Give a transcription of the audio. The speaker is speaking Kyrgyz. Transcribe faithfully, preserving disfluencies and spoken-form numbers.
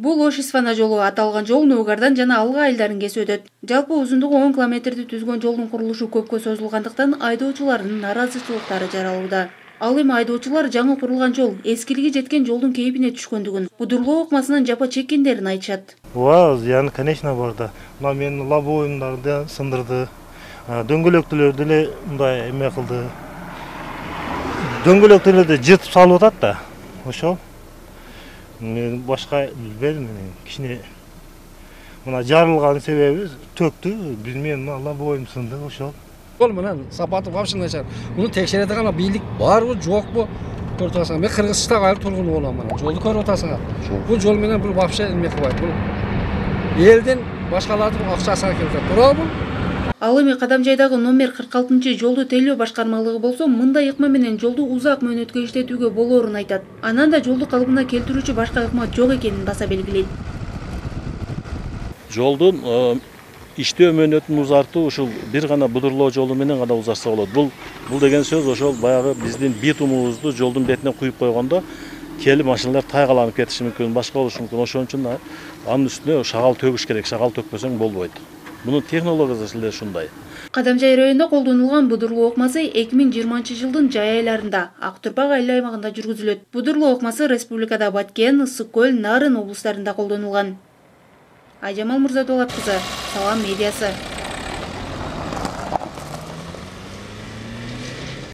Бул Ош Исфана жолу. Аталган жол Нуугардан жана Алга айылдарын кесип өтөт. Жалпы узундугу он километрди түзгөн жолдун курулушу көпкө созулгандыктан айдоочулардын наразычылыктары жаралууда. Ал эми айдоочулар жаңы курулган жол эскилиги жеткен жолдун кейпине түшкөндүгүн, будурлоо ыкмасынын жапа чеккендерин айтышат. Ооба, зыяны конечно бар да. Мына менин лобовоюмдарды сындырды. Дөңгөлөктөрдү эле мындай эме кылды. Дөңгөлөктөрдү жыртып салып атат да. Ошол. Мен башка билбедим, кичине мына жарылган себеби төктү, билмейм, лобовоюм сынды ошол. Жол менен сапаты вообще начар. Муну текшерет гана бийлик барбы, жокпу көрүп атасың. Мен Кыргызстан айыл тургуну болом мына. Жолду көрүп атасың. Бул жол менен бул вообще эме кылбайт. Бул элдин башкалардын акчасына келет. Туурабы? Ал эми Кадамжайдагы номер кырк алтынчы жолду тейлөө башкармалыгы болсо, мындай ыкма менен жолду узак мөөнөткө иштетүүгө болоорун айтат. Анан да жолду калыбына келтирүүчү башка ыкма жок экенин баса белгилейт. Жолдун иштөө мөөнөтүн узартуу ушул бир гана будурлоо жолу менен гана узарса болот. Бул бул деген сөз ошол баягы биздин битумубузду жолдун бетине куюп койгондо келип машиналар тайгаланып кетиши мүмкүн, башка болушу мүмкүн. Ошон үчүн анын үстүнө шагал төгүш керек. Шагал төкпөсөң болбойт. Мунун технологиясы эле ушундай. Кадамжай районунда колдонулган будурлоо ыкмасы эки миң жыйырманчы жылдын жай айларында Ак-Турпак айыл аймагында жүргүзүлөт. Будурлоо ыкмасы республикада Баткен, Ысык көл, Нарын облустарында колдонулган. Айжамал Мурзадолат кызы, Салам медиасы.